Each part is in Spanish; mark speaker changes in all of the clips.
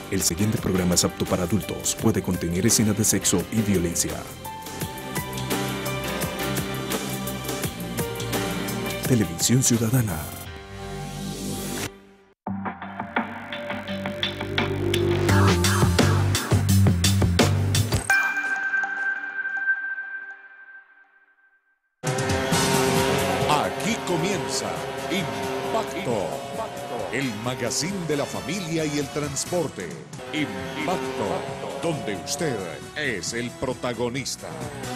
Speaker 1: El siguiente programa es apto para adultos. Puede contener escenas de sexo y violencia. Televisión Ciudadana.
Speaker 2: Aquí comienza Impacto, el magazine de la familia y el transporte. Impacto, donde usted es el protagonista.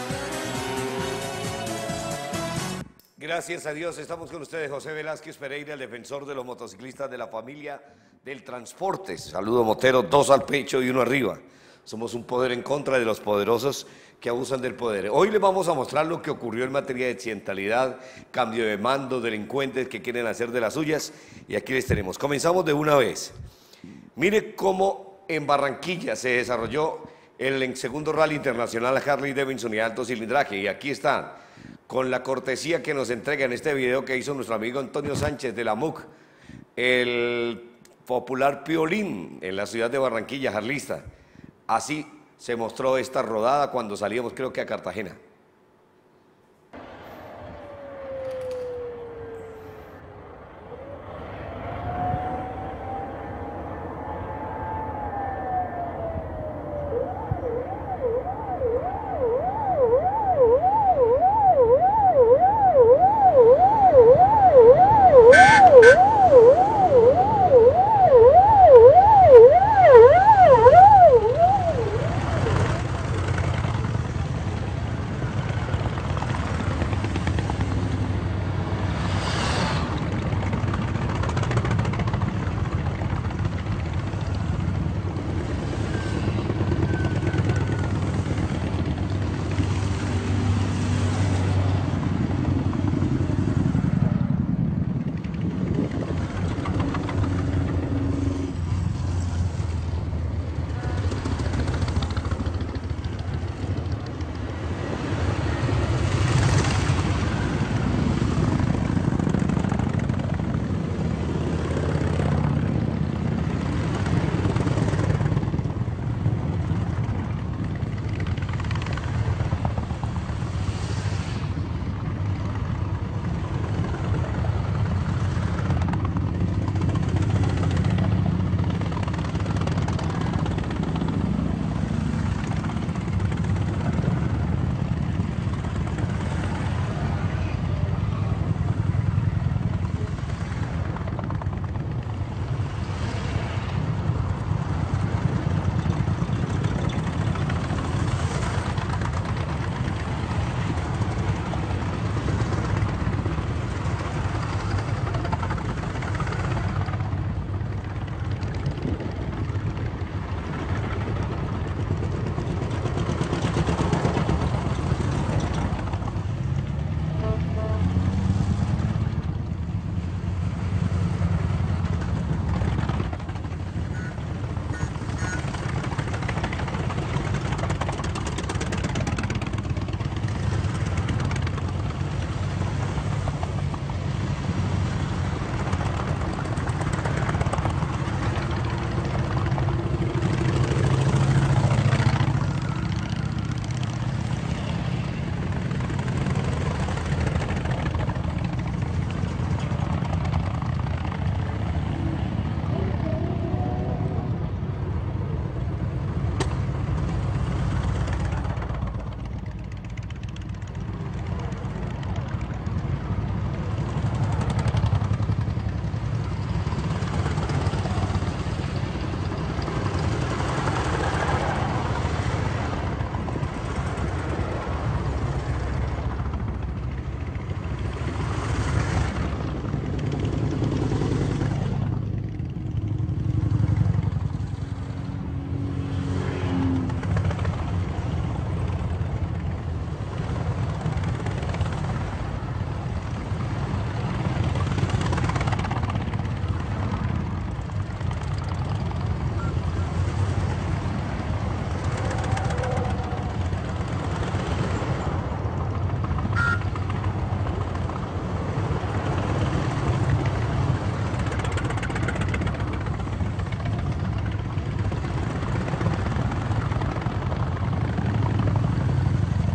Speaker 3: Gracias a Dios, estamos con ustedes, José Velázquez Pereira, el defensor de los motociclistas de la familia del transporte. Saludo motero, 2 al pecho y 1 arriba. Somos un poder en contra de los poderosos que abusan del poder. Hoy les vamos a mostrar lo que ocurrió en materia de accidentalidad, cambio de mando, delincuentes que quieren hacer de las suyas, y aquí les tenemos. Comenzamos de una vez. Mire cómo en Barranquilla se desarrolló el segundo rally internacional Harley Davidson y alto cilindraje, y aquí están, con la cortesía que nos entrega en este video que hizo nuestro amigo Antonio Sánchez de la MUC, el popular Piolín en la ciudad de Barranquilla, harlista. Así se mostró esta rodada cuando salíamos, creo que a Cartagena.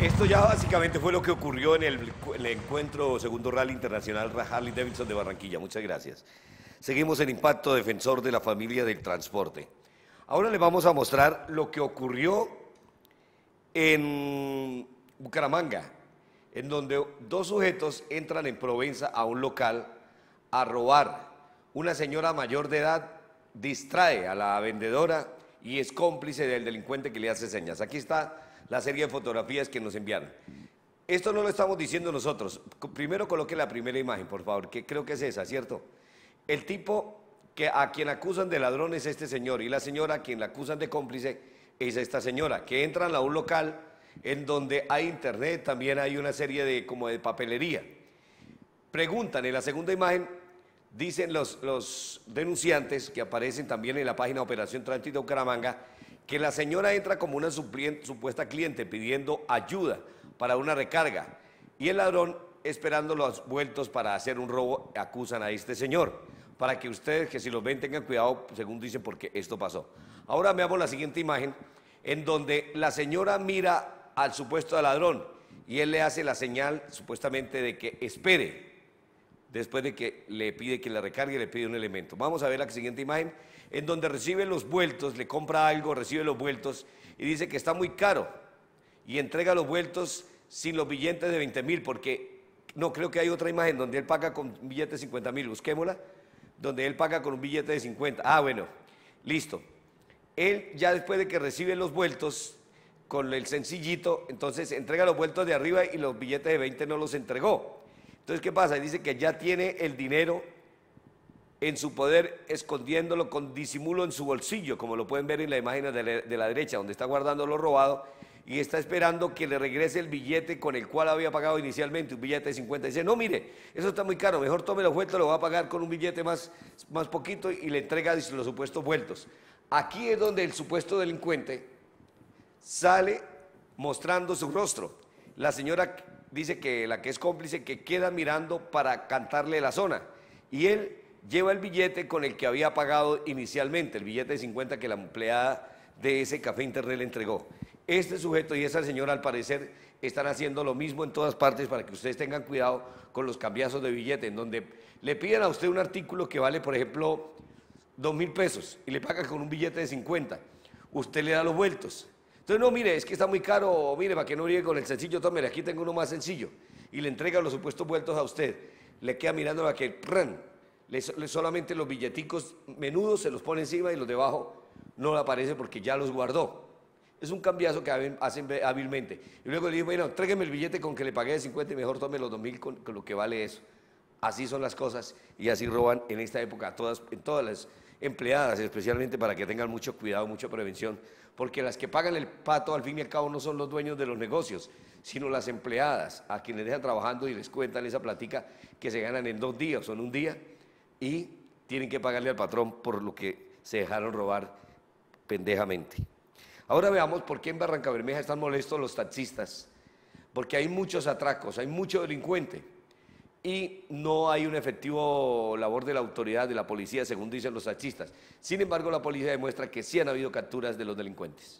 Speaker 3: Esto ya básicamente fue lo que ocurrió en el encuentro segundo Rally Internacional Harley Davidson de Barranquilla. Muchas gracias. Seguimos en Impacto, defensor de la familia del transporte. Ahora les vamos a mostrar lo que ocurrió en Bucaramanga, en donde dos sujetos entran en Provenza a un local a robar. Una señora mayor de edad distrae a la vendedora y es cómplice del delincuente que le hace señas. Aquí está la serie de fotografías que nos enviaron. Esto no lo estamos diciendo nosotros. Primero coloque la primera imagen, por favor, que creo que es esa, ¿cierto? El tipo a quien acusan de ladrón es este señor, y la señora a quien la acusan de cómplice es esta señora, que entran a un local en donde hay internet, también hay una serie de como de papelería. Preguntan en la segunda imagen, dicen los denunciantes que aparecen también en la página Operación Tránsito Bucaramanga, que la señora entra como una supuesta cliente pidiendo ayuda para una recarga, y el ladrón esperando los vueltos para hacer un robo. Acusan a este señor, para que ustedes, que si los ven, tengan cuidado, según dicen, porque esto pasó. Ahora veamos la siguiente imagen, en donde la señora mira al supuesto ladrón y él le hace la señal supuestamente de que espere, después de que le pide que la recargue, le pide un elemento. Vamos a ver la siguiente imagen, en donde recibe los vueltos, le compra algo, recibe los vueltos y dice que está muy caro y entrega los vueltos sin los billetes de 20.000, porque no, creo que hay otra imagen donde él paga con un billete de 50.000, busquémosla, donde él paga con un billete de 50. Ah, bueno, listo. Él ya después de que recibe los vueltos con el sencillito, entonces entrega los vueltos de arriba y los billetes de 20 no los entregó. Entonces, ¿qué pasa? Dice que ya tiene el dinero en su poder, escondiéndolo con disimulo en su bolsillo, como lo pueden ver en la imagen de la derecha, donde está guardando lo robado, y está esperando que le regrese el billete con el cual había pagado inicialmente, un billete de 50. Dice, no, mire, eso está muy caro, mejor tome los vueltos, lo va a pagar con un billete más poquito, y le entrega los supuestos vueltos. Aquí es donde el supuesto delincuente sale mostrando su rostro. La señora dice que la que es cómplice, que queda mirando para cantarle la zona, y él lleva el billete con el que había pagado inicialmente, el billete de 50 que la empleada de ese café internet le entregó. Este sujeto y esa señora, al parecer, están haciendo lo mismo en todas partes, para que ustedes tengan cuidado con los cambiazos de billete, en donde le piden a usted un artículo que vale, por ejemplo, 2.000 pesos y le paga con un billete de 50. Usted le da los vueltos. Entonces, no, mire, es que está muy caro, o mire, para que no llegue con el sencillo, tome, aquí tengo uno más sencillo. Y le entrega los supuestos vueltos a usted. Le queda mirando a que solamente los billeticos menudos se los pone encima y los de abajo no le aparece porque ya los guardó. Es un cambiazo que hacen hábilmente. Y luego le digo, bueno, tráigame el billete con que le pagué de 50 y mejor tome los 2.000 con lo que vale eso. Así son las cosas y así roban en esta época en todas las empleadas, especialmente, para que tengan mucho cuidado, mucha prevención, porque las que pagan el pato al fin y al cabo no son los dueños de los negocios, sino las empleadas, a quienes dejan trabajando y les cuentan esa platica que se ganan en 2 días o en un día, y tienen que pagarle al patrón por lo que se dejaron robar pendejamente. Ahora veamos por qué en Barrancabermeja están molestos los taxistas, porque hay muchos atracos, hay mucho delincuente y no hay un efectivo labor de la autoridad, de la policía, según dicen los taxistas. Sin embargo, la policía demuestra que sí han habido capturas de los delincuentes.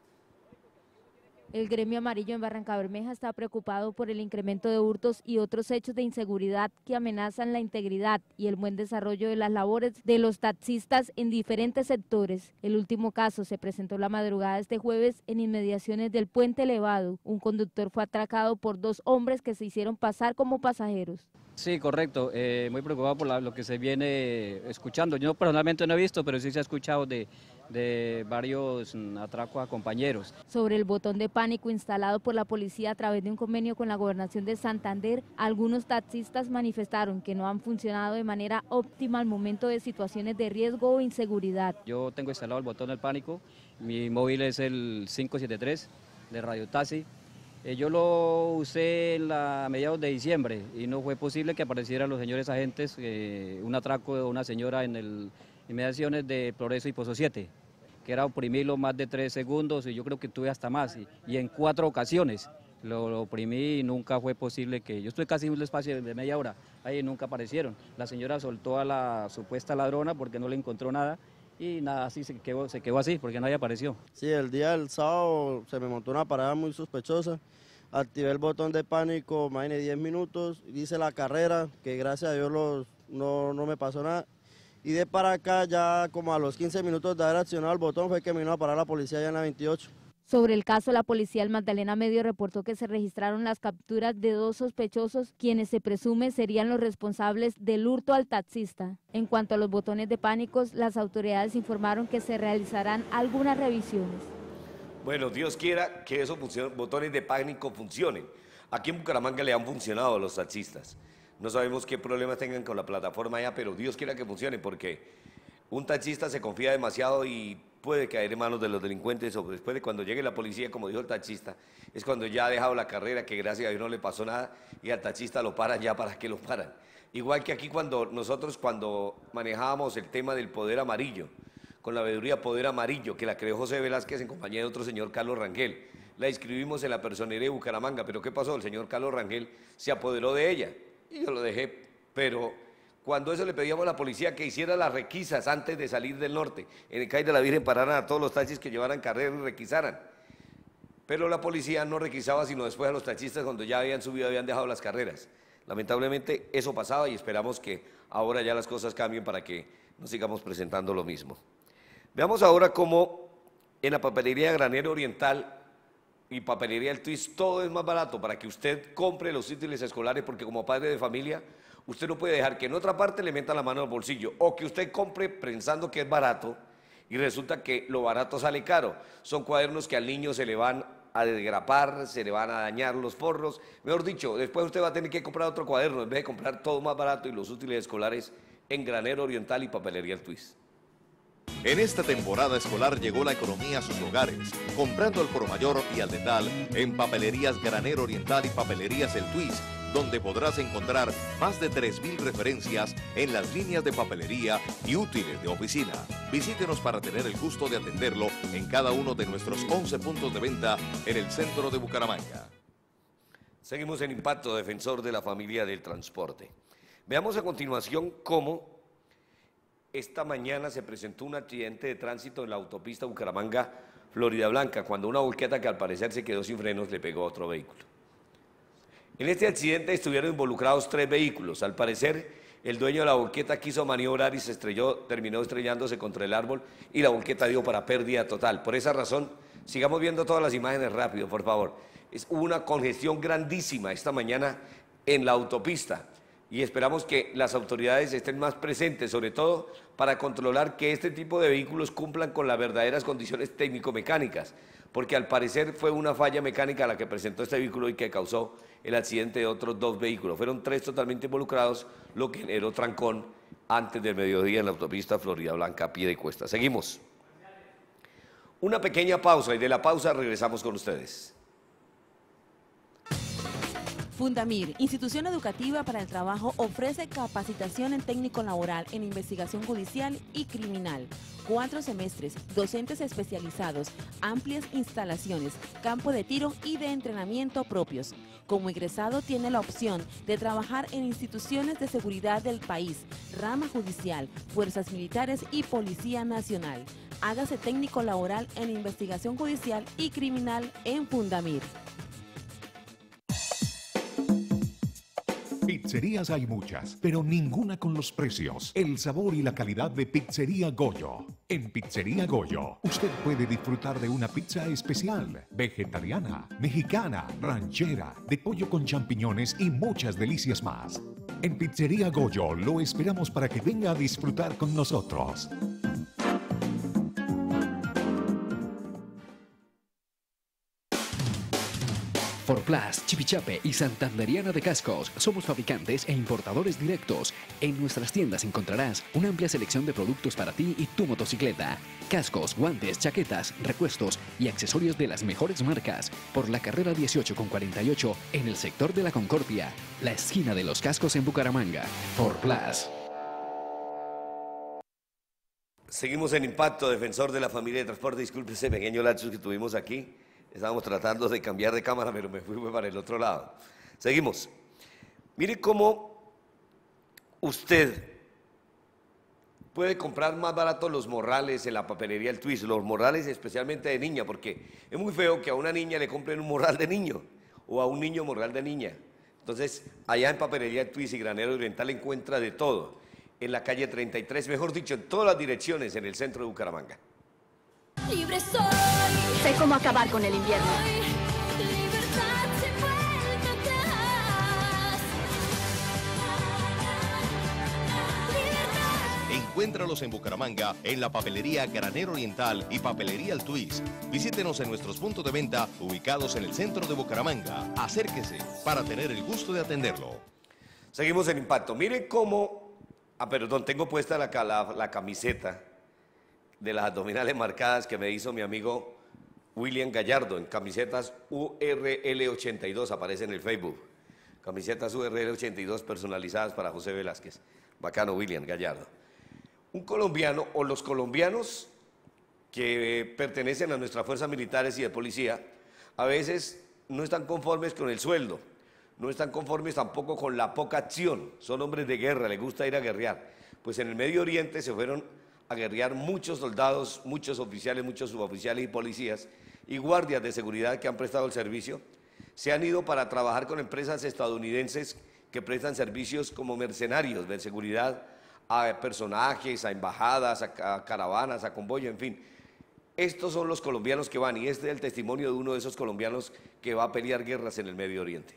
Speaker 4: El gremio amarillo en Barrancabermeja está preocupado por el incremento de hurtos y otros hechos de inseguridad que amenazan la integridad y el buen desarrollo de las labores de los taxistas en diferentes sectores. El último caso se presentó la madrugada de este jueves en inmediaciones del Puente Elevado. Un conductor fue atracado por 2 hombres que se hicieron pasar como pasajeros.
Speaker 5: Sí, correcto. Muy preocupado por lo que se viene escuchando. Yo personalmente no he visto, pero sí se ha escuchado de varios atracos a compañeros.
Speaker 4: Sobre el botón de pánico instalado por la policía a través de un convenio con la Gobernación de Santander, algunos taxistas manifestaron que no han funcionado de manera óptima al momento de situaciones de riesgo o inseguridad.
Speaker 5: Yo tengo instalado el botón del pánico, mi móvil es el 573 de Radio Taxi. Yo lo usé a mediados de diciembre y no fue posible que aparecieran los señores agentes, un atraco de una señora en inmediaciones de Progreso y Pozo 7, que era oprimirlo más de 3 segundos y yo creo que tuve hasta más y en 4 ocasiones lo oprimí y nunca fue posible que, yo estoy casi en un espacio de media hora, ahí nunca aparecieron. La señora soltó a la supuesta ladrona porque no le encontró nada y nada, así se quedó así porque nadie apareció.
Speaker 6: Sí, el día del sábado se me montó una parada muy sospechosa, activé el botón de pánico, más de 10 minutos, hice la carrera, que gracias a Dios no me pasó nada. Y de para acá, ya como a los 15 minutos de haber accionado el botón, fue que me vino a parar la policía allá en la 28.
Speaker 4: Sobre el caso, la policía del Magdalena Medio reportó que se registraron las capturas de 2 sospechosos, quienes se presume serían los responsables del hurto al taxista. En cuanto a los botones de pánicos, las autoridades informaron que se realizarán algunas revisiones.
Speaker 3: Bueno, Dios quiera que esos botones de pánico funcionen. Aquí en Bucaramanga le han funcionado a los taxistas. No sabemos qué problemas tengan con la plataforma allá, pero Dios quiera que funcione, porque un taxista se confía demasiado y puede caer en manos de los delincuentes, o después de cuando llegue la policía, como dijo el taxista, es cuando ya ha dejado la carrera, que gracias a Dios no le pasó nada, y al taxista lo paran ya. ¿Para qué lo paran? Igual que aquí cuando manejábamos el tema del poder amarillo, con la veeduría Poder Amarillo, que la creó José Velázquez en compañía de otro señor, Carlos Rangel. La inscribimos en la personería de Bucaramanga, pero ¿qué pasó? El señor Carlos Rangel se apoderó de ella y yo lo dejé, pero cuando eso le pedíamos a la policía que hiciera las requisas antes de salir del norte, en el CAI de la Virgen pararan a todos los taxis que llevaran carrera y requisaran. Pero la policía no requisaba sino después a los taxistas cuando ya habían subido, habían dejado las carreras. Lamentablemente eso pasaba y esperamos que ahora ya las cosas cambien para que no sigamos presentando lo mismo. Veamos ahora cómo en la papelería Granero Oriental y papelería El Twist todo es más barato para que usted compre los útiles escolares, porque como padre de familia usted no puede dejar que en otra parte le metan la mano al bolsillo o que usted compre pensando que es barato y resulta que lo barato sale caro. Son cuadernos que al niño se le van a desgrapar, se le van a dañar los forros, mejor dicho, después usted va a tener que comprar otro cuaderno en vez de comprar todo más barato y los útiles escolares en Granero Oriental y papelería El Twist.
Speaker 7: En esta temporada escolar llegó la economía a sus hogares, comprando al por mayor y al detal en papelerías Granero Oriental y papelerías El Twist, donde podrás encontrar más de 3.000 referencias en las líneas de papelería y útiles de oficina. Visítenos para tener el gusto de atenderlo en cada uno de nuestros 11 puntos de venta en el centro de Bucaramanga.
Speaker 3: Seguimos en Impacto, defensor de la familia del transporte. Veamos a continuación cómo esta mañana se presentó un accidente de tránsito en la autopista Bucaramanga-Florida Blanca, cuando una volqueta que al parecer se quedó sin frenos le pegó a otro vehículo. En este accidente estuvieron involucrados 3 vehículos. Al parecer, el dueño de la volqueta quiso maniobrar y se estrelló, terminó estrellándose contra el árbol y la volqueta dio para pérdida total. Por esa razón, sigamos viendo todas las imágenes rápido, por favor. Hubo una congestión grandísima esta mañana en la autopista y esperamos que las autoridades estén más presentes, sobre todo para controlar que este tipo de vehículos cumplan con las verdaderas condiciones técnico-mecánicas, porque al parecer fue una falla mecánica la que presentó este vehículo y que causó el accidente de otros 2 vehículos. Fueron 3 totalmente involucrados, lo que generó trancón antes del mediodía en la autopista Florida Blanca a pie de cuesta. Seguimos. Una pequeña pausa y de la pausa regresamos con ustedes.
Speaker 8: Fundamir, institución educativa para el trabajo, ofrece capacitación en técnico laboral, en investigación judicial y criminal. 4 semestres, docentes especializados, amplias instalaciones, campo de tiro y de entrenamiento propios. Como egresado tiene la opción de trabajar en instituciones de seguridad del país, rama judicial, fuerzas militares y Policía Nacional. Hágase técnico laboral en investigación judicial y criminal en Fundamir.
Speaker 2: Pizzerías hay muchas, pero ninguna con los precios, el sabor y la calidad de Pizzería Goyo. En Pizzería Goyo, usted puede disfrutar de una pizza especial, vegetariana, mexicana, ranchera, de pollo con champiñones y muchas delicias más. En Pizzería Goyo lo esperamos para que venga a disfrutar con nosotros.
Speaker 9: Forplas, Chipichape y Santanderiana de Cascos. Somos fabricantes e importadores directos. En nuestras tiendas encontrarás una amplia selección de productos para ti y tu motocicleta. Cascos, guantes, chaquetas, repuestos y accesorios de las mejores marcas. Por la carrera 18 con 48 en el sector de la Concordia, la esquina de los cascos en Bucaramanga. Forplas.
Speaker 3: Seguimos en Impacto, defensor de la familia de transporte. Disculpe ese pequeño lapsus que tuvimos aquí. Estábamos tratando de cambiar de cámara, pero me fui para el otro lado. Seguimos. Mire cómo usted puede comprar más barato los morrales en la papelería El Twist, los morrales especialmente de niña, porque es muy feo que a una niña le compren un morral de niño, o a un niño morral de niña. Entonces, allá en Papelería El Twist y Granero Oriental encuentra de todo. En la calle 33, mejor dicho, en todas las direcciones en el centro de Bucaramanga.
Speaker 10: Libre soy. Sé cómo acabar con el invierno. Libertad se vuelve atrás.
Speaker 7: Encuéntralos en Bucaramanga, en la Papelería Granero Oriental y Papelería El Twist. Visítenos en nuestros puntos de venta ubicados en el centro de Bucaramanga. Acérquese para tener el gusto de atenderlo.
Speaker 3: Seguimos en Impacto. Miren cómo... perdón, tengo puesta la camiseta de las abdominales marcadas que me hizo mi amigo William Gallardo en camisetas URL82, aparece en el Facebook. Camisetas URL82 personalizadas para José Velázquez. Bacano, William Gallardo. Un colombiano o los colombianos que pertenecen a nuestras fuerzas militares y de policía a veces no están conformes con el sueldo, no están conformes tampoco con la poca acción, son hombres de guerra, les gusta ir a guerrear. Pues en el Medio Oriente se fueron a guerrear muchos soldados, muchos oficiales, muchos suboficiales y policías y guardias de seguridad que han prestado el servicio, se han ido para trabajar con empresas estadounidenses que prestan servicios como mercenarios de seguridad a personajes, a embajadas, a caravanas, a convoyos, en fin. Estos son los colombianos que van y este es el testimonio de uno de esos colombianos que va a pelear guerras en el Medio Oriente.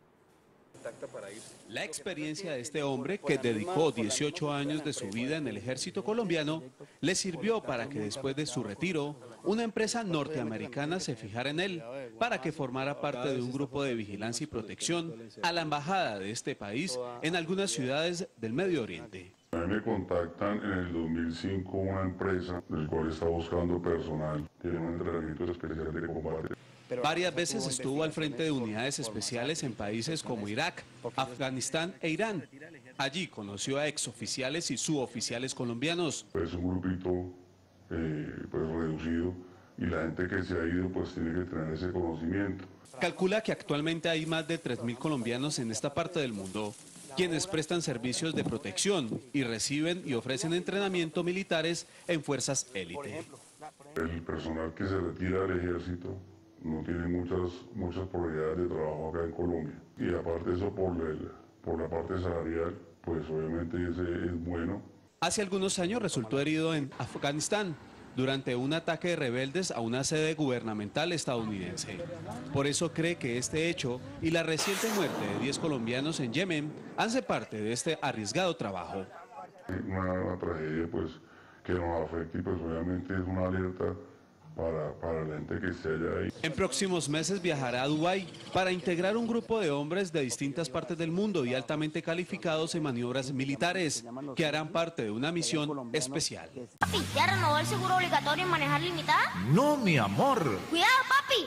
Speaker 11: La experiencia de este hombre, que dedicó 18 años de su vida en el ejército colombiano, le sirvió para que después de su retiro, una empresa norteamericana se fijara en él, para que formara parte de un grupo de vigilancia y protección a la embajada de este país en algunas ciudades del Medio Oriente.
Speaker 12: A mí me contactan en el 2005 una empresa del cual está buscando personal, tiene un entrenamiento especial de combate.
Speaker 11: Varias veces estuvo al frente de unidades especiales en países como Irak, Afganistán e Irán. Allí conoció a exoficiales y suboficiales colombianos.
Speaker 12: Es un grupito pues reducido y la gente que se ha ido pues tiene que tener ese conocimiento.
Speaker 11: Calcula que actualmente hay más de 3.000 colombianos en esta parte del mundo, quienes prestan servicios de protección y reciben y ofrecen entrenamiento militares en fuerzas élite.
Speaker 12: El personal que se retira del ejército no tiene muchas probabilidades de trabajo acá en Colombia. Y aparte de eso, por la parte salarial, pues obviamente ese es bueno.
Speaker 11: Hace algunos años resultó herido en Afganistán durante un ataque de rebeldes a una sede gubernamental estadounidense. Por eso cree que este hecho y la reciente muerte de 10 colombianos en Yemen hace parte de este arriesgado trabajo.
Speaker 12: Una tragedia pues que nos afecta y pues obviamente es una alerta para la gente que esté allá ahí.
Speaker 11: En próximos meses viajará a Dubái para integrar un grupo de hombres de distintas partes del mundo y altamente calificados en maniobras militares, que harán parte de una misión especial.
Speaker 10: Papi, ¿ya renovó el seguro obligatorio en manejar limitada?
Speaker 13: No, mi amor.
Speaker 10: ¡Cuidado, papi!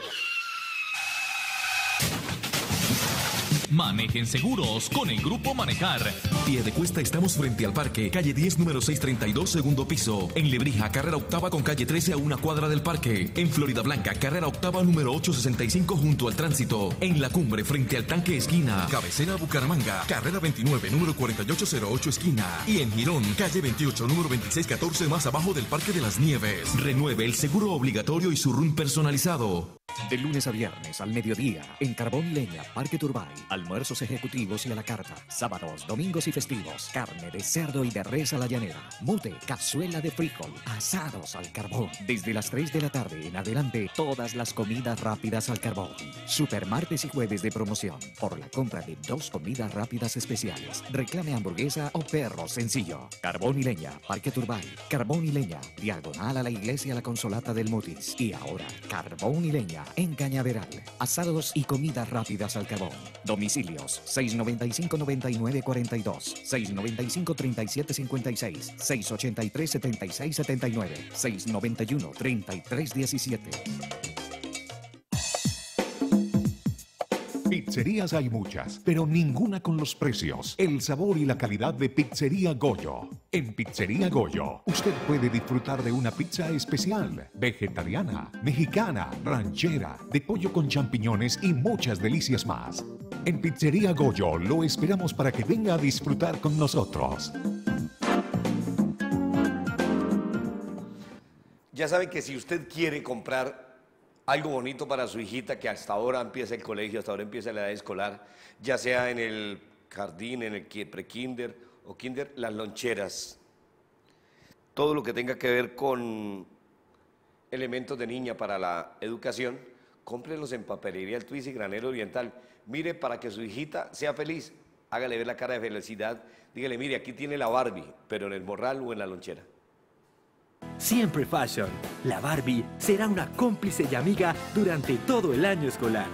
Speaker 14: Manejen seguros con el Grupo Manejar.
Speaker 15: Piedecuesta estamos frente al parque, calle 10, número 632, segundo piso. En Lebrija, carrera octava con calle 13 a una cuadra del parque. En Florida Blanca, carrera octava, número 865 junto al tránsito. En La Cumbre, frente al tanque esquina. Cabecera Bucaramanga, carrera 29, número 4808 esquina. Y en Girón, calle 28, número 2614 más abajo del Parque de las Nieves. Renueve el seguro obligatorio y su RUN personalizado.
Speaker 9: De lunes a viernes al mediodía, en Carbón y Leña, Parque Turbay. Almuerzos ejecutivos y a la carta. Sábados, domingos y festivos. Carne de cerdo y de res a la llanera. Mute, cazuela de frijol. Asados al carbón. Desde las 3 de la tarde en adelante, todas las comidas rápidas al carbón. Super martes y jueves de promoción. Por la compra de 2 comidas rápidas especiales. Reclame hamburguesa o perro sencillo. Carbón y Leña, Parque Turbay. Carbón y Leña, diagonal a la iglesia La Consolata del Mutis. Y ahora, Carbón y Leña en Cañaveral. Asados y comidas rápidas al carbón. Domicilios 695-9942, 695-3756, 683-7679, 691-3317.
Speaker 2: Pizzerías hay muchas, pero ninguna con los precios, el sabor y la calidad de Pizzería Goyo. En Pizzería Goyo, usted puede disfrutar de una pizza especial, vegetariana, mexicana, ranchera, de pollo con champiñones y muchas delicias más. En Pizzería Goyo lo esperamos para que venga a disfrutar con nosotros.
Speaker 3: Ya saben que si usted quiere comprar algo bonito para su hijita que hasta ahora empieza el colegio, hasta ahora empieza la edad escolar, ya sea en el jardín, en el pre-kinder o kinder, las loncheras. Todo lo que tenga que ver con elementos de niña para la educación, cómprenlos en Papelería El Twist y Granero Oriental. Mire, para que su hijita sea feliz, hágale ver la cara de felicidad, dígale, mire, aquí tiene la Barbie, pero en el morral o en la lonchera.
Speaker 13: Siempre Fashion. La Barbie será una cómplice y amiga durante todo el año escolar.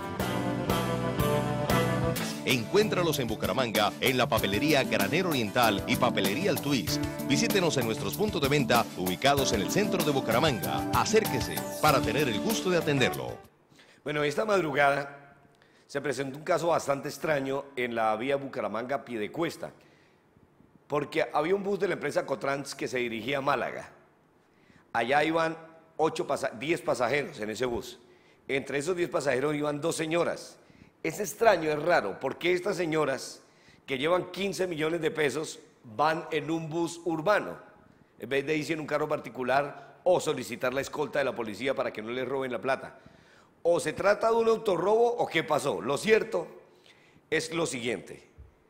Speaker 7: Encuéntralos en Bucaramanga, en la Papelería Granero Oriental y Papelería El Twist. Visítenos en nuestros puntos de venta ubicados en el centro de Bucaramanga. Acérquese para tener el gusto de atenderlo.
Speaker 3: Bueno, esta madrugada se presentó un caso bastante extraño en la vía Bucaramanga-Piedecuesta, porque había un bus de la empresa Cotrans que se dirigía a Málaga. Allá iban 10 pasajeros en ese bus. Entre esos 10 pasajeros iban 2 señoras. Es extraño, es raro, porque estas señoras que llevan 15 millones de pesos van en un bus urbano, en vez de irse en un carro particular o solicitar la escolta de la policía para que no les roben la plata. O se trata de un autorrobo o qué pasó. Lo cierto es lo siguiente.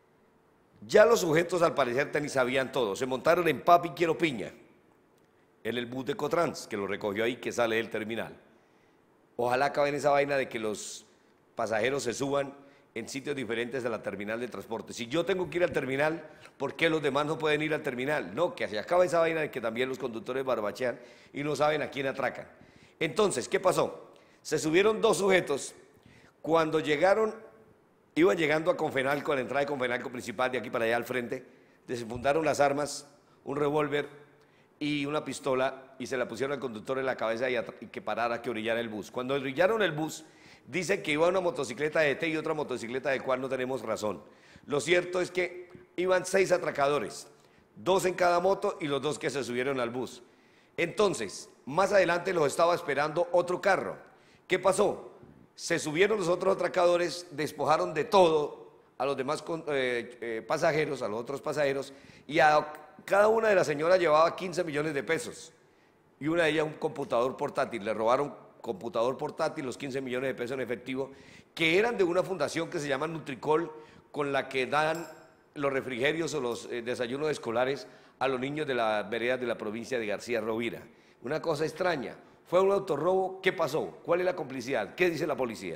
Speaker 3: Ya los sujetos al parecer ni sabían todo. Se montaron en Papi Quiero Piña, en el bus de Cotrans, que lo recogió ahí, que sale del terminal. Ojalá acabe en esa vaina de que los pasajeros se suban en sitios diferentes de la terminal de transporte. Si yo tengo que ir al terminal, ¿por qué los demás no pueden ir al terminal? No, que se acaba esa vaina de que también los conductores barbachean y no saben a quién atracan. Entonces, ¿qué pasó? Se subieron 2 sujetos. Cuando llegaron, iban llegando a Confenalco, a la entrada de Confenalco principal, de aquí para allá al frente, desenfundaron las armas, un revólver y una pistola, y se la pusieron al conductor en la cabeza y que parara, que orillara el bus. Cuando orillaron el bus, dice que iba una motocicleta de T y otra motocicleta de cual no tenemos razón. Lo cierto es que iban 6 atracadores, 2 en cada moto y los 2 que se subieron al bus. Entonces, más adelante los estaba esperando otro carro. ¿Qué pasó? Se subieron los otros atracadores, despojaron de todo a los demás pasajeros, a los otros pasajeros, y a cada una de las señoras llevaba 15 millones de pesos. Y una de ellas un computador portátil. Le robaron computador portátil, los 15 millones de pesos en efectivo, que eran de una fundación que se llama Nutricol, con la que dan los refrigerios o los desayunos escolares a los niños de las veredas de la provincia de García Rovira. Una cosa extraña. ¿Fue un autorrobo? ¿Qué pasó? ¿Cuál es la complicidad? ¿Qué dice la policía?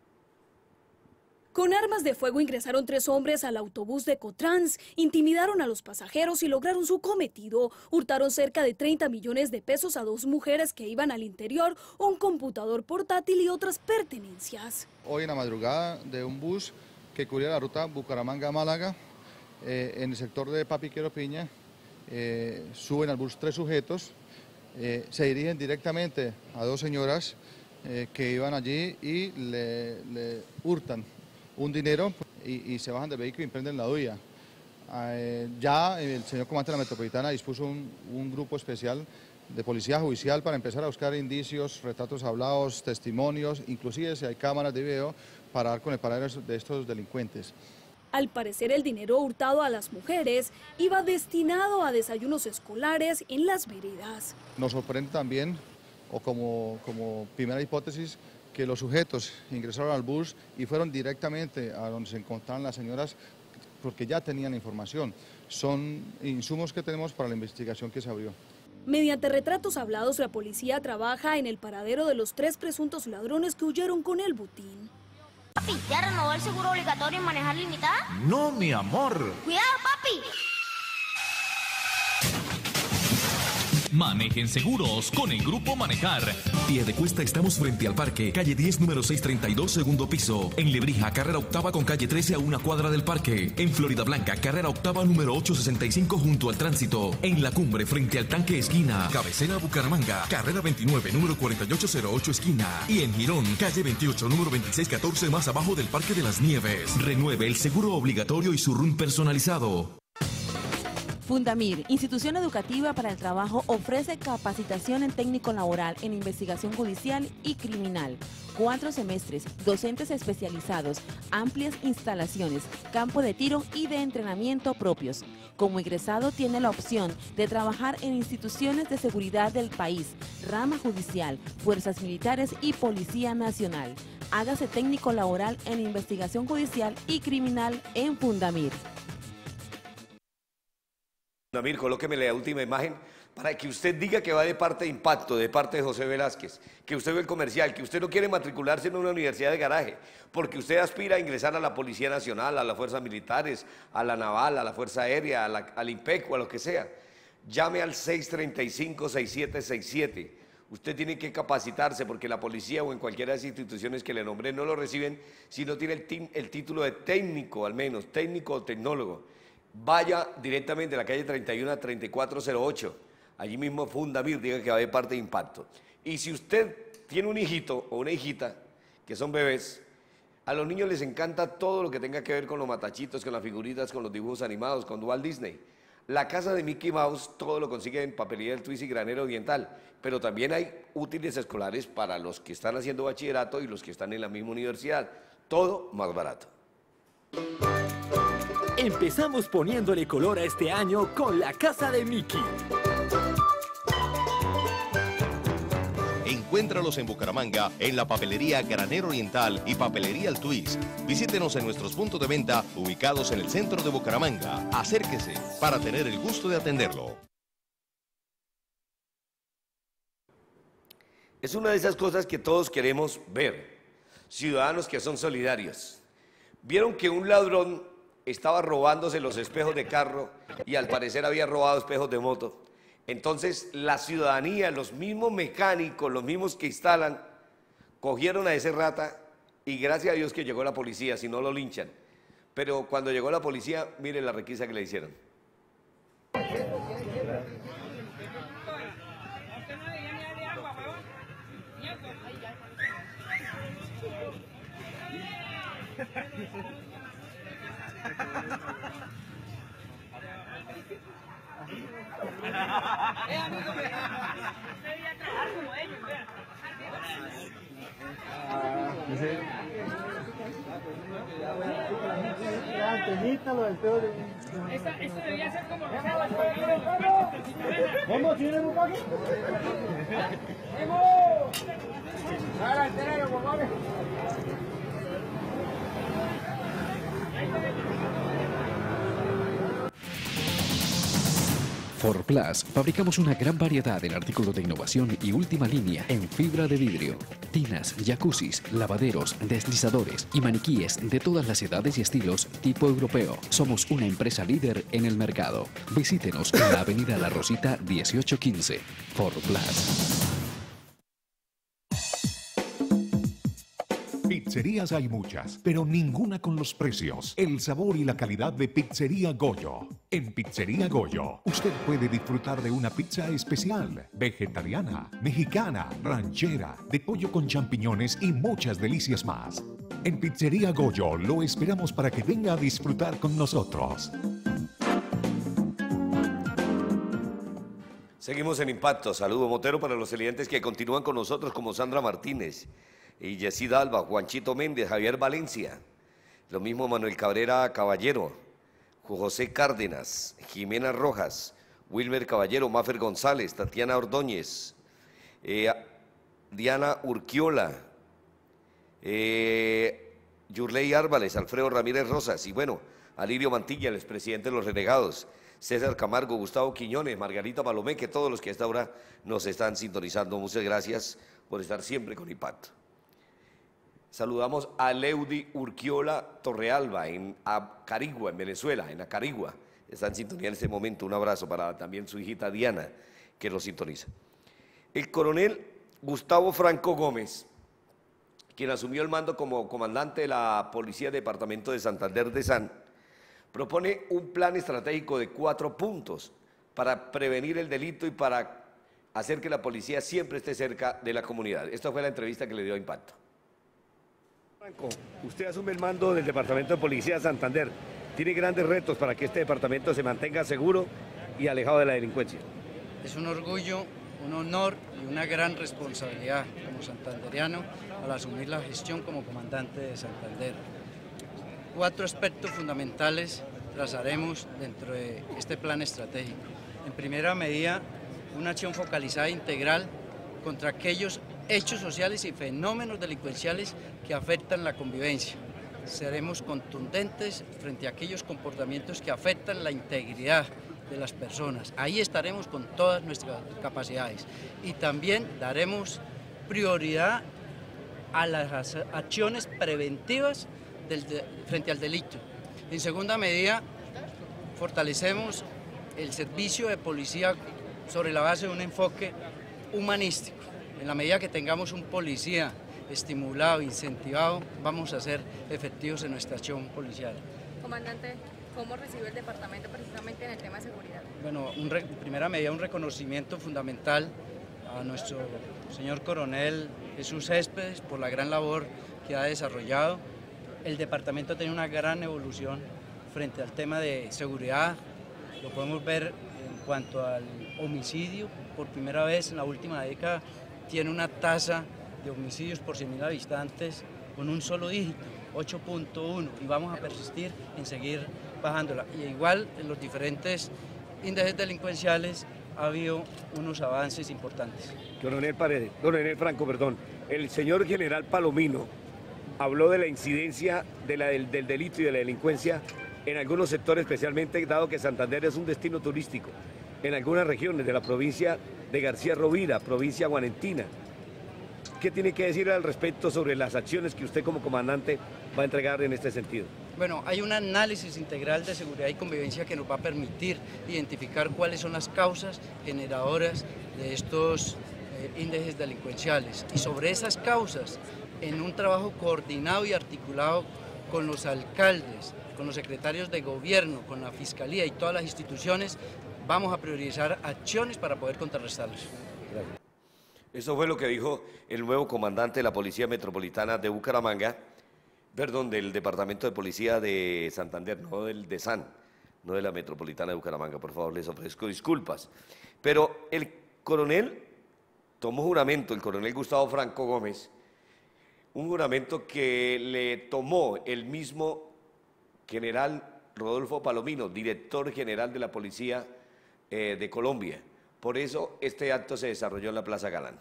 Speaker 16: Con armas de fuego ingresaron 3 hombres al autobús de Cotrans, intimidaron a los pasajeros y lograron su cometido. Hurtaron cerca de 30 millones de pesos a 2 mujeres que iban al interior, un computador portátil y otras pertenencias.
Speaker 17: Hoy en la madrugada de un bus que cubría la ruta Bucaramanga-Málaga, en el sector de Papi Quiero Piña, suben al bus 3 sujetos, se dirigen directamente a 2 señoras que iban allí y le hurtan un dinero y se bajan del vehículo y emprenden la huida. Ya el señor comandante de la Metropolitana dispuso un grupo especial de policía judicial para empezar a buscar indicios, retratos hablados, testimonios, inclusive si hay cámaras de video para dar con el paradero de estos delincuentes.
Speaker 16: Al parecer el dinero hurtado a las mujeres iba destinado a desayunos escolares en las veredas.
Speaker 17: Nos sorprende también, o como primera hipótesis, que los sujetos ingresaron al bus y fueron directamente a donde se encontraban las señoras porque ya tenían la información. Son insumos que tenemos para la investigación que se abrió.
Speaker 16: Mediante retratos hablados, la policía trabaja en el paradero de los 3 presuntos ladrones que huyeron con el botín.
Speaker 10: Papi, ¿ya renovó el seguro obligatorio en manejar limitada?
Speaker 18: No, mi amor.
Speaker 10: ¡Cuidado, papi!
Speaker 14: Manejen seguros con el Grupo Manejar.
Speaker 15: Piedecuesta estamos frente al parque, calle 10, número 632, segundo piso. En Lebrija, carrera octava con calle 13 a una cuadra del parque. En Florida Blanca, carrera octava, número 865 junto al tránsito. En La Cumbre, frente al tanque esquina. Cabecera Bucaramanga, carrera 29, número 4808 esquina. Y en Girón, calle 28, número 2614 más abajo del Parque de las Nieves. Renueve el seguro obligatorio y su RUN personalizado.
Speaker 8: Fundamir, institución educativa para el trabajo, ofrece capacitación en técnico laboral, en investigación judicial y criminal. 4 semestres, docentes especializados, amplias instalaciones, campo de tiro y de entrenamiento propios. Como egresado tiene la opción de trabajar en instituciones de seguridad del país, rama judicial, fuerzas militares y Policía Nacional. Hágase técnico laboral en investigación judicial y criminal en Fundamir.
Speaker 3: Fundamir, colóquemele la última imagen para que usted diga que va de parte de Impacto, de parte de José Velázquez, que usted ve el comercial, que usted no quiere matricularse en una universidad de garaje, porque usted aspira a ingresar a la Policía Nacional, a las Fuerzas Militares, a la Naval, a la Fuerza Aérea, al IMPEC o a lo que sea. Llame al 635-6767. Usted tiene que capacitarse porque la policía o en cualquiera de las instituciones que le nombré no lo reciben si no tiene el título de técnico, al menos, técnico o tecnólogo. Vaya directamente a la calle 31 a 3408, allí mismo Fundamir, diga que va de parte de Impacto. Y si usted tiene un hijito o una hijita, que son bebés, a los niños les encanta todo lo que tenga que ver con los matachitos, con las figuritas, con los dibujos animados, con Walt Disney. La casa de Mickey Mouse todo lo consigue en Papelería del Twist y Granero Oriental, pero también hay útiles escolares para los que están haciendo bachillerato y los que están en la misma universidad, todo más barato.
Speaker 13: Empezamos poniéndole color a este año con la casa de Mickey.
Speaker 7: Encuéntralos en Bucaramanga, en la Papelería Granero Oriental y Papelería El Twist. Visítenos en nuestros puntos de venta ubicados en el centro de Bucaramanga. Acérquese para tener el gusto de atenderlo.
Speaker 3: Es una de esas cosas que todos queremos ver, ciudadanos que son solidarios. Vieron que un ladrón estaba robándose los espejos de carro y al parecer había robado espejos de moto. Entonces la ciudadanía, los mismos mecánicos, los mismos que instalan, cogieron a ese rata y gracias a Dios que llegó la policía, si no lo linchan. Pero cuando llegó la policía, miren la requisa que le hicieron.
Speaker 18: Amigo, debería trabajar como ellos, vean. Esto debería ser como ¿Cómo? ¿Tiene un poco? ¡Vamos! ¡Ahora, entéralo, compadre!
Speaker 9: Forplas, fabricamos una gran variedad en artículos de innovación y última línea en fibra de vidrio, tinas, jacuzzis, lavaderos, deslizadores y maniquíes de todas las edades y estilos tipo europeo. Somos una empresa líder en el mercado. Visítenos en la avenida La Rosita 1815. Forplas.
Speaker 2: Pizzerías hay muchas, pero ninguna con los precios, el sabor y la calidad de Pizzería Goyo. En Pizzería Goyo, usted puede disfrutar de una pizza especial, vegetariana, mexicana, ranchera, de pollo con champiñones y muchas delicias más. En Pizzería Goyo lo esperamos para que venga a disfrutar con nosotros.
Speaker 3: Seguimos en Impacto. Saludo Motero para los clientes que continúan con nosotros como Sandra Martínez y Yesid Alba, Juanchito Méndez, Javier Valencia, lo mismo Manuel Cabrera Caballero, José Cárdenas, Jimena Rojas, Wilmer Caballero, Mafer González, Tatiana Ordóñez, Diana Urquiola, Yurley Árvales, Alfredo Ramírez Rosas y bueno, Alirio Mantilla, el expresidente de los Renegados, César Camargo, Gustavo Quiñones, Margarita Palomé, que todos los que a esta hora nos están sintonizando. Muchas gracias por estar siempre con Impacto. Saludamos a Leudi Urquiola Torrealba en Acarigua, en Venezuela, en Acarigua. Está en sintonía en este momento. Un abrazo para también su hijita Diana, que lo sintoniza. El coronel Gustavo Franco Gómez, quien asumió el mando como comandante de la Policía Departamento de Santander de San, propone un plan estratégico de 4 puntos para prevenir el delito y para hacer que la policía siempre esté cerca de la comunidad. Esta fue la entrevista que le dio a Impacto.
Speaker 19: Franco, usted asume el mando del Departamento de Policía de Santander. Tiene grandes retos para que este departamento se mantenga seguro y alejado de la delincuencia.
Speaker 20: Es un orgullo, un honor y una gran responsabilidad como santanderiano al asumir la gestión como comandante de Santander. 4 aspectos fundamentales trazaremos dentro de este plan estratégico. En primera medida, una acción focalizada e integral contra aquellos hechos sociales y fenómenos delincuenciales que afectan la convivencia. Seremos contundentes frente a aquellos comportamientos que afectan la integridad de las personas. Ahí estaremos con todas nuestras capacidades y también daremos prioridad a las acciones preventivas frente al delito. En segunda medida, fortalecemos el servicio de policía sobre la base de un enfoque humanístico. En la medida que tengamos un policía estimulado, incentivado, vamos a ser efectivos en nuestra acción policial.
Speaker 21: Comandante, ¿cómo recibe el departamento precisamente en el tema de seguridad?
Speaker 20: Bueno, en primera medida un reconocimiento fundamental a nuestro señor coronel Jesús Céspedes por la gran labor que ha desarrollado. El departamento ha tenido una gran evolución frente al tema de seguridad, lo podemos ver en cuanto al homicidio, por primera vez en la última década tiene una tasa de homicidios por 100.000 habitantes con un solo dígito, 8.1, y vamos a persistir en seguir bajándola. Y igual en los diferentes índices delincuenciales ha habido unos avances importantes.
Speaker 19: Coronel Franco, el señor general Palomino habló de la incidencia del delito y de la delincuencia en algunos sectores, especialmente dado que Santander es un destino turístico, en algunas regiones de la provincia de García Rovira, provincia guanentina. ¿Qué tiene que decir al respecto sobre las acciones que usted como comandante va a entregar en este sentido?
Speaker 20: Bueno, hay un análisis integral de seguridad y convivencia que nos va a permitir identificar cuáles son las causas generadoras de estos índices delincuenciales. Y sobre esas causas, en un trabajo coordinado y articulado con los alcaldes, con los secretarios de gobierno, con la Fiscalía y todas las instituciones, vamos a priorizar acciones para poder contrarrestarlos.
Speaker 19: Gracias.
Speaker 3: Eso fue lo que dijo el nuevo comandante de la Policía Metropolitana de Bucaramanga, perdón, del Departamento de Policía de Santander, no del DESAN, no de la Metropolitana de Bucaramanga, por favor, les ofrezco disculpas. Pero el coronel tomó juramento, el coronel Gustavo Franco Gómez, un juramento que le tomó el mismo general Rodolfo Palomino, director general de la Policía de Colombia. Por eso este acto se desarrolló en la Plaza Galán.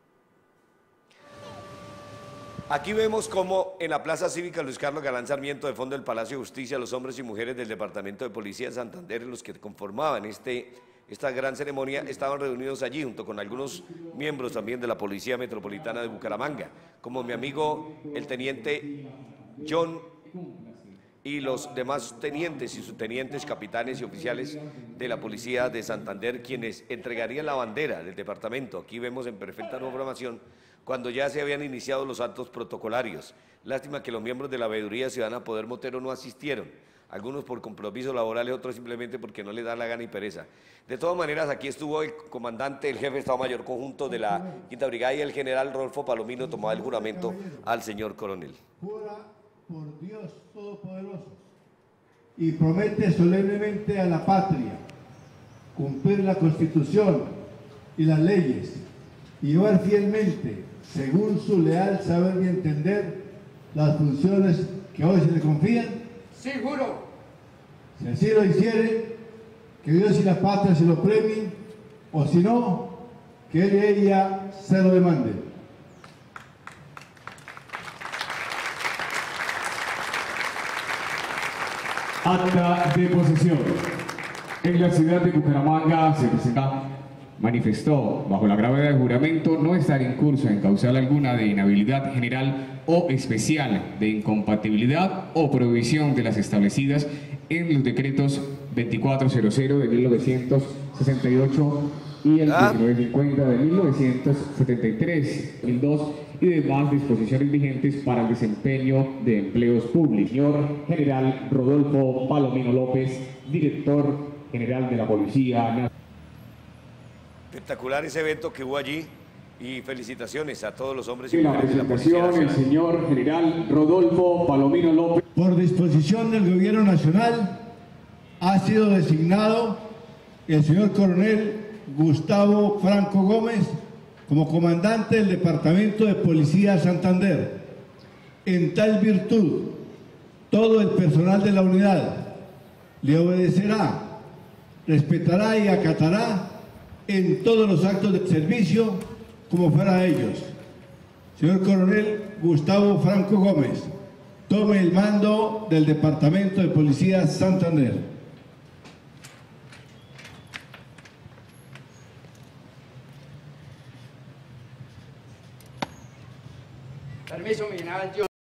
Speaker 3: Aquí vemos cómo en la Plaza Cívica Luis Carlos Galán Sarmiento, de fondo del Palacio de Justicia, los hombres y mujeres del Departamento de Policía de Santander, los que conformaban esta gran ceremonia, estaban reunidos allí junto con algunos miembros también de la Policía Metropolitana de Bucaramanga, como mi amigo el teniente John y los demás tenientes y subtenientes, capitanes y oficiales de la Policía de Santander, quienes entregarían la bandera del departamento. Aquí vemos en perfecta programación cuando ya se habían iniciado los actos protocolarios. Lástima que los miembros de la Veeduría Ciudadana Poder Motero no asistieron, algunos por compromisos laborales, otros simplemente porque no les da la gana y pereza. De todas maneras, aquí estuvo el comandante, el jefe de Estado Mayor Conjunto de la Quinta Brigada y el general Rodolfo Palomino tomaba el juramento al señor coronel.
Speaker 22: Por Dios Todopoderoso y promete solemnemente a la patria cumplir la Constitución y las leyes y llevar fielmente, según su leal saber y entender, las funciones que hoy se le confían.
Speaker 18: Sí, juro.
Speaker 22: Si así lo hiciere, que Dios y la patria se lo premien, o si no, que él y ella se lo demanden.
Speaker 23: Acta de posesión. En la ciudad de Bucaramanga se presenta, manifestó bajo la gravedad del juramento no estar en curso en causal alguna de inhabilidad general o especial, de incompatibilidad o prohibición de las establecidas en los decretos 2400 de 1968 y el 1950 de 1973, 2002 y demás disposiciones vigentes para el desempeño de empleos públicos. Señor General Rodolfo Palomino López, director general de la Policía Nacional.
Speaker 3: Espectacular ese evento que hubo allí y felicitaciones a todos los hombres y
Speaker 23: la
Speaker 3: mujeres de la Policía
Speaker 23: presentación, el señor General Rodolfo Palomino López.
Speaker 22: Por disposición del Gobierno Nacional, ha sido designado el señor coronel Gustavo Franco Gómez como comandante del Departamento de Policía Santander. En tal virtud, todo el personal de la unidad le obedecerá, respetará y acatará en todos los actos de servicio como fuera ellos. Señor coronel Gustavo Franco Gómez, tome el mando del Departamento de Policía Santander.
Speaker 20: Permiso, mi general.